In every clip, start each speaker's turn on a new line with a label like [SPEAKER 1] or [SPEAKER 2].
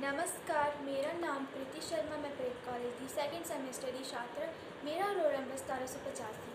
[SPEAKER 1] नमस्कार, मेरा नाम प्रीति शर्मा। मैं प्रेप कॉलेज की सेकंड सेमेस्टर की छात्र। मेरा रोल नंबर 1785।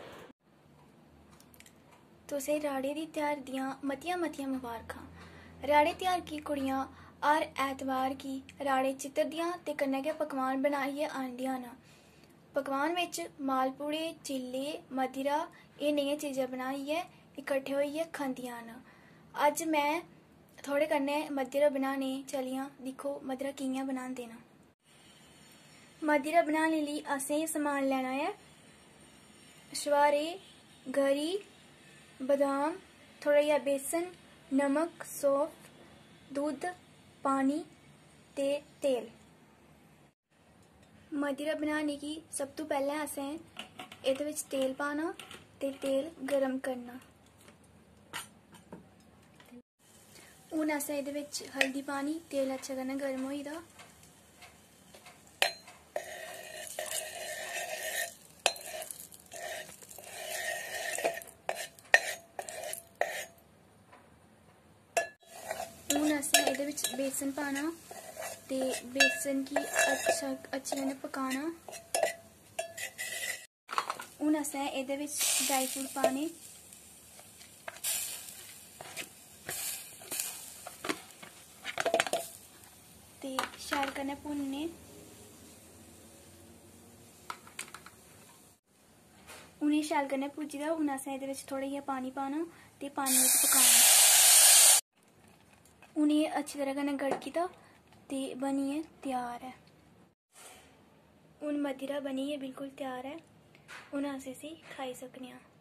[SPEAKER 1] तुसें राड़े दी त्यार दियां मतियां मतियां मुबारखां। राड़े त्यार की कुड़ियां हर ऐतवार गी राड़े चित्रदियां ते कन्नै गै पकवान बनाइयै आंदियां न। पकवान बिच मालपूड़े, चिल्ले, मदिरा एह् नेहियां चीज़ां बनाइयै इकट्ठे होइयै खंदियां न। अज्ज मैं थोड़े कन्नै मदिरा बनाने चली आं। दिक्खो मदिरा कि'यां बनांदे न। मदिरा बनाने लेई असें समान लैना ऐ छुहारे, गरी, बादाम, थोड़ा जेहा बेसन, नमक, सौंफ, दुद्ध, पानी ते तेल। मदिरा बनाने गी सब तो पैह्लें असें एह्दे बिच तेल पाना ते तेल गर्म करना। हून असें एह्दे बिच हल्दी पानी। तेल अच्छे कन्नै गर्म होई दा। हून असें एह्दे बिच बेसन पाना ते बेसन गी अच्छे कन्नै पकाना। हून असें एह्दे बिच ड्राई फ्रूट पाने ते शैल कन्नै भुन्नने। हून एह् शैल कन्नै भुज्जी दा। हून असें एह्दे बिच थोड़ा जेहा पानी पाना ते पानी बिच पकाना। हून एह् अच्छी तरह कन्नै गड़की दा ते बनियै त्यार ऐ। हून मदिरा बनियै बिल्कुल त्यार ऐ। हून अस इसी खाई सकने आं।